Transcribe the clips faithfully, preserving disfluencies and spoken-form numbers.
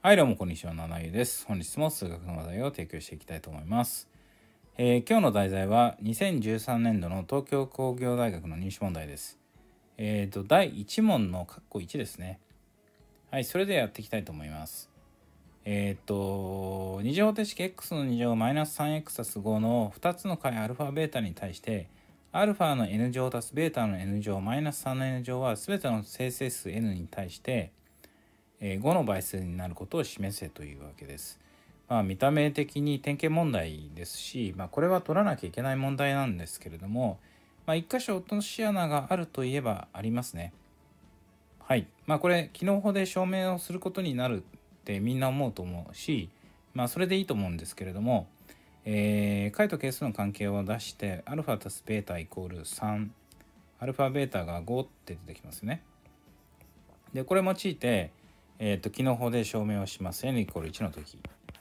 はい、どうもこんにちは、ななゆです。本日も数学の話題を提供していきたいと思います。えー今日の題材はにせんじゅうさんねん度の東京工業大学の入試問題です。えーと、だいいち問の括弧いちですね。はい、それでやっていきたいと思います。えーと、二次方程式 x のに乗マイナス さんエックス 足すごのふたつの解アルファベータに対して、アルファの n 乗足すベータの n 乗マイナスさんの n 乗は全ての整数数 n に対してごの倍数になることを示せというわけです。まあ、見た目的に典型問題ですし、まあ、これは取らなきゃいけない問題なんですけれども、まあ、一箇所落とし穴があるといえばありますね。はい。まあこれ機能法で証明をすることになるってみんな思うと思うし、まあそれでいいと思うんですけれども、えー、解と係数の関係を出して、アルファ足すベータイコールさん、アルファベータがごって出てきますね。で、これ用いて、えー、と機能法で証明をします。n イコールいちの時。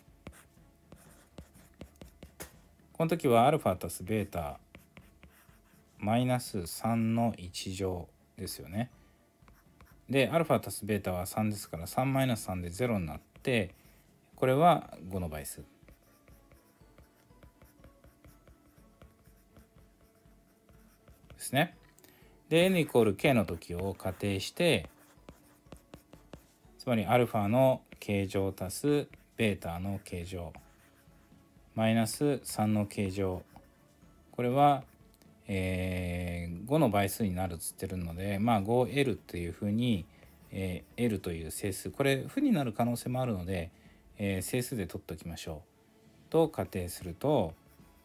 この時は α 足すベータマイナスさんのいち乗ですよね。で、α 足すベータはさんですからさんマイナスさんでゼロになって、これはごの倍数。ですね。で、n イコール k の時を仮定して、つまり α の形状足すベータの形状マイナスさんの形状、これは、えー、ごの倍数になるっつってるので、まあ ごエル っていうふうに、えー、L という整数、これ負になる可能性もあるので、えー、整数で取っておきましょうと仮定すると、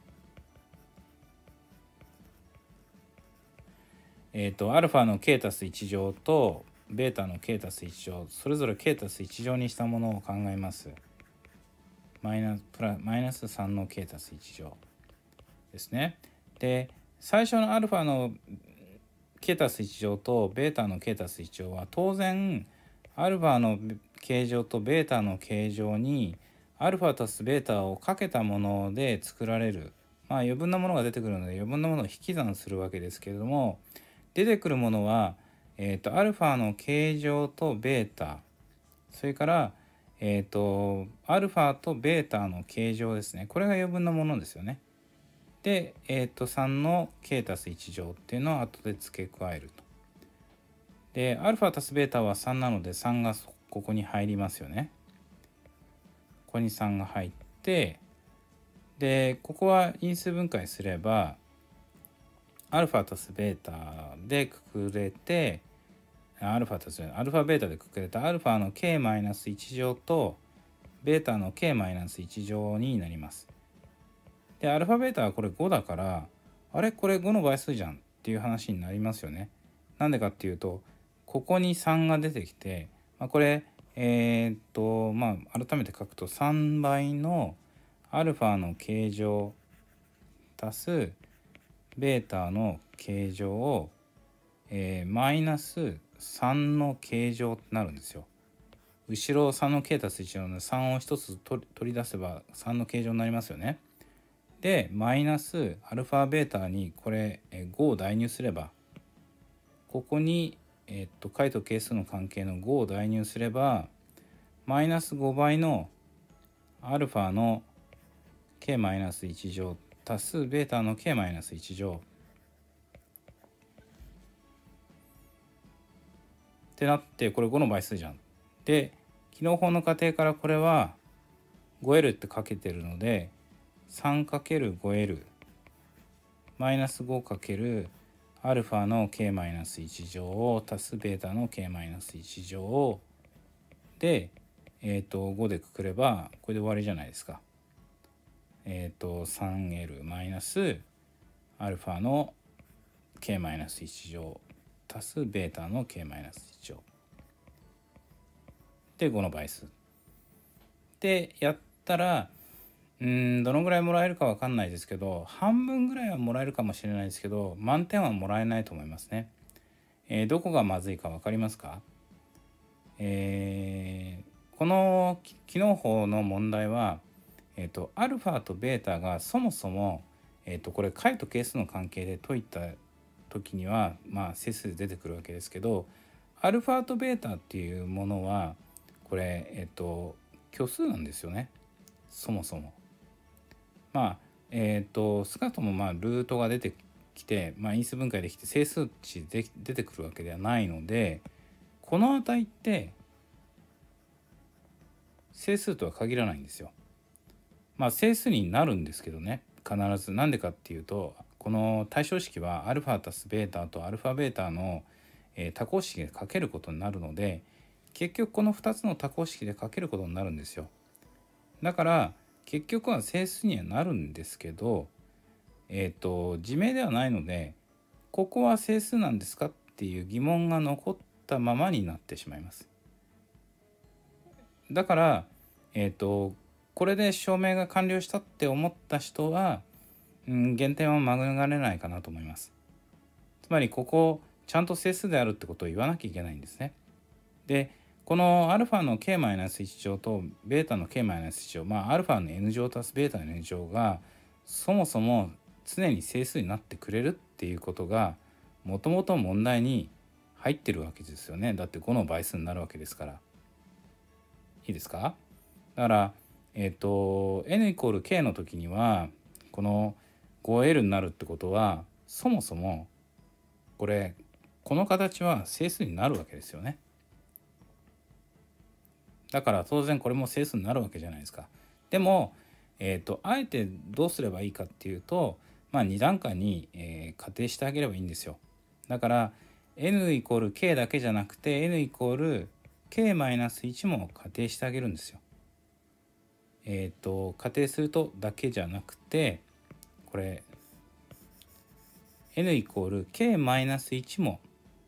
えっ、ー、と α の k 足すいち乗と β の k 足すいち乗、それぞれ k 足すいち乗にしたものを考えます。マイナスプラマイナスさんの k 足すいち乗ですね。で、最初の α の k 足すいち乗と β の k 足すいち乗は当然 α の形状と β の形状に α 足す β をかけたもので作られる、まあ余分なものが出てくるので余分なものを引き算するわけですけれども、出てくるものは、えーと、α の形状と β、それからえっ、ー、と α と β の形状ですね。これが余分なものですよね。で、えー、とさんの k 足すいち乗っていうのを後で付け加えると。で、α 足す β はさんなのでさんがここに入りますよね。ここにさんが入って、で、ここは因数分解すれば、α 足す β でくくれて、α 足す、アルファベータでくくれた α の k マイナスいち乗と、β の k マイナスいち乗になります。で、アルファベータはこれごだから、あれこれごの倍数じゃんっていう話になりますよね。なんでかっていうと、ここにさんが出てきて、まあ、これ、えー、っと、まあ、改めて書くとさんばいのアルファの形状足すベータの形状を、えー、マイナスさんの形状ってなるんですよ。後ろさんの k 足すいちなのでさんをひとつ取り出せばさんの形状になりますよね。で、マイナスアルファベータにこれごを代入すれば、ここに、えっと、解と係数の関係のごを代入すれば、マイナスごばいのアルファの k マイナスいち乗足すベータの k マイナスいち乗ってなって、これごの倍数じゃん。で、機能法の仮定からこれは ごエル ってかけてるので、さんかけるごエル マイナスごかけるアルファの k マイナスいち乗を足すベータの k マイナスいち乗で、えっ、ー、とごでくくればこれで終わりじゃないですか。えっ、ー、と さんエル マイナスアルファの k マイナスいち乗足すベータの k マイナスいち乗でごの倍数でやったら、うーんどのぐらいもらえるか分かんないですけど、半分ぐらいはもらえるかもしれないですけど、満点はもらえないと思いますね。えー、どこがまずいか分かりますか？えー、この機能法の問題は、えーと、アルファとベータがそもそも、えーと、これ解と係数の関係で解いた時には、まあ整数で出てくるわけですけど、アルファとベータっていうものはこれ、えーと、 虚数なんですよね、そもそも。まあえっ、と少なくともまあルートが出てきて、まあ、因数分解できて整数値で出てくるわけではないので、この値って整数とは限らないんですよ。まあ整数になるんですけどね、必ず。なんでかっていうと、この対称式はアルファ足すベータとアルファベータの、えー、多項式でかけることになるので、結局このふたつの多項式でかけることになるんですよ。だから結局は整数にはなるんですけど、えっ、と自明ではないので、ここは整数なんですかっていう疑問が残ったままになってしまいます。だからえっ、とこれで証明が完了したって思った人は、うん、減点は免れないかなと思います。つまりここちゃんと整数であるってことを言わなきゃいけないんですね。でこの α の k-いち 乗と β の k-いち 乗、まあ α の n 乗足す β の n 乗がそもそも常に整数になってくれるっていうことがもともと問題に入ってるわけですよね。だってごの倍数になるわけですから。いいですか？だからえっ、と n イコール k の時にはこの ごエル になるってことは、そもそもこれこの形は整数になるわけですよね。だから当然これも整数になるわけじゃないですか。でも、えーと、あえてどうすればいいかっていうと、まあ、に段階に、えー、仮定してあげればいいんですよ。だから n イコール k だけじゃなくて n イコール k マイナスいちも仮定してあげるんですよ。えっ、ー、と仮定するとだけじゃなくて、これ n イコール k マイナスいちも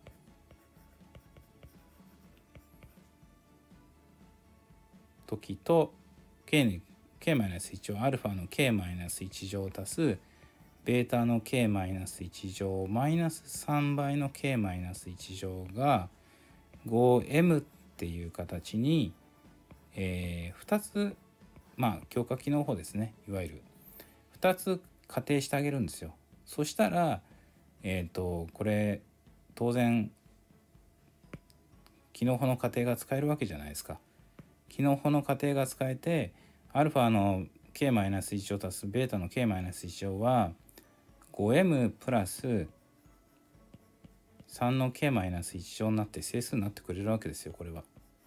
時と k に k マイナスいちをアルファの k マイナスいち乗足すベータの k マイナスいち乗マイナスさんばいの k マイナスいち乗が ごエム っていう形に、えー、ふたつ、まあ強化機能法ですね、いわゆるふたつ仮定してあげるんですよ。そしたらえっ、ー、とこれ当然機能法の仮定が使えるわけじゃないですか。機能法の仮定が使えて、アルファの k マイナスいち乗足すベータの k マイナスいち乗は ごエム プラスさんの k マイナスいち乗になって整数になってくれるわけですよ、これは。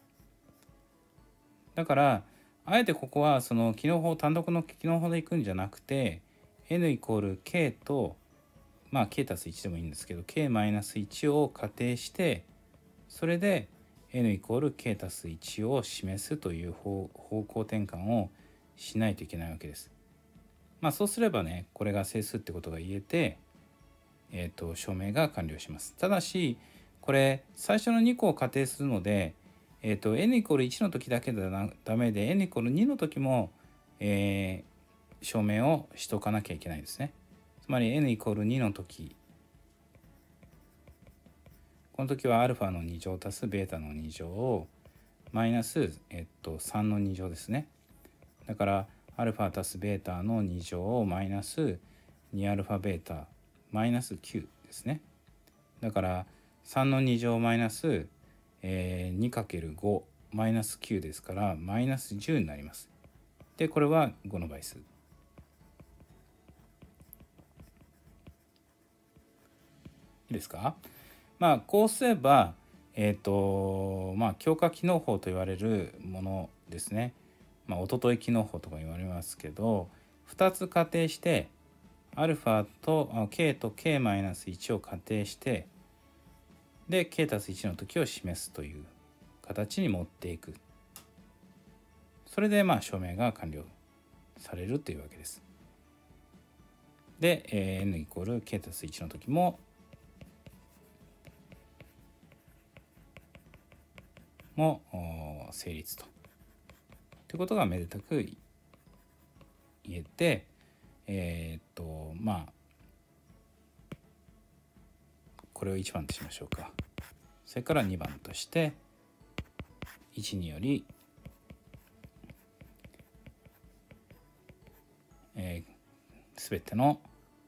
だからあえてここはその機能法単独の機能法でいくんじゃなくて n イコール k とまあ k 足すいちでもいいんですけど k マイナスいちを仮定して、それで n イコール k 足すいちを示すという方向転換をしないといけないわけです。まあそうすればね、これが整数ってことが言えて、えー、と証明が完了します。ただしこれ最初のにこを仮定するので、えー、と n イコールいちの時だけではダメで n イコールにの時も、えー、証明をしとかなきゃいけないですね。つまり n イコールにの時、この時は α のに乗足す β のに乗をマイナス、えっと、さんのに乗ですね。だから α 足す β のに乗をマイナス にアルファ β マイナスきゅうですね。だからさんのに乗マイナス、えー、にかけるご マイナスきゅうですからマイナスじゅうになります。でこれはごの倍数。いいですか？まあこうすればえっ、ー、とまあ強化機能法と言われるものですね。まあおととい機能法とか言われますけど、ふたつ仮定してアルファと k と k マイナスいちを仮定して、で k たすいちの時を示すという形に持っていく。それでまあ証明が完了されるというわけです。で、えー、n イコール k たすいちの時もも成立と。ということがめでたく言えて、えー、っとまあこれをいちばんとしましょうか。それからにばんとしていちにより、えー、全ての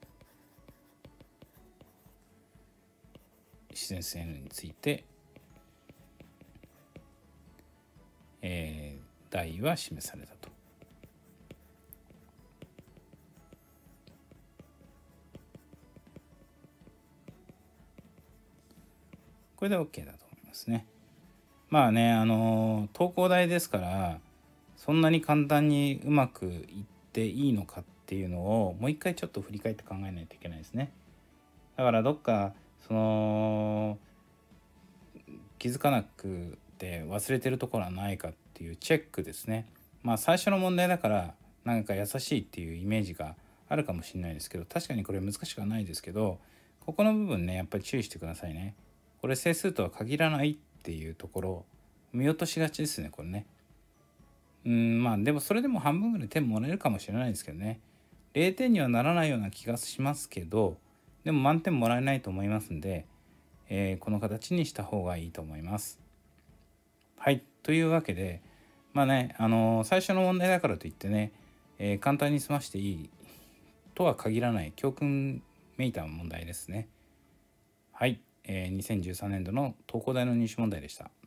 自然数 n について、えー、 題は示されたと。これで OK だと思いますね。まあね、あの東工大ですからそんなに簡単にうまくいっていいのかっていうのをもう一回ちょっと振り返って考えないといけないですね。だからどっかその気づかなくて忘れてるところはないかっていうチェックですね。まあ最初の問題だからなんか優しいっていうイメージがあるかもしれないですけど、確かにこれ難しくはないですけど、ここの部分ねやっぱり注意してくださいね。これ整数とは限らないっていうところ見落としがちですね、これね。うんまあでもそれでも半分ぐらい点もらえるかもしれないですけどね。れいてんにはならないような気がしますけど、でも満点もらえないと思いますんで、えーこの形にした方がいいと思います。はい、というわけでまあね、あのー最初の問題だからといってね、えー簡単に済ましていいとは限らない教訓めいた問題ですね。はい、えーにせんじゅうさんねんどの東工大の入試問題でした。